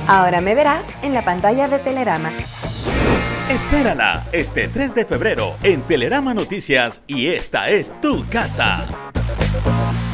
Ahora me verás en la pantalla de Telerama. Espérala este 3 de febrero en Telerama Noticias y esta es tu casa.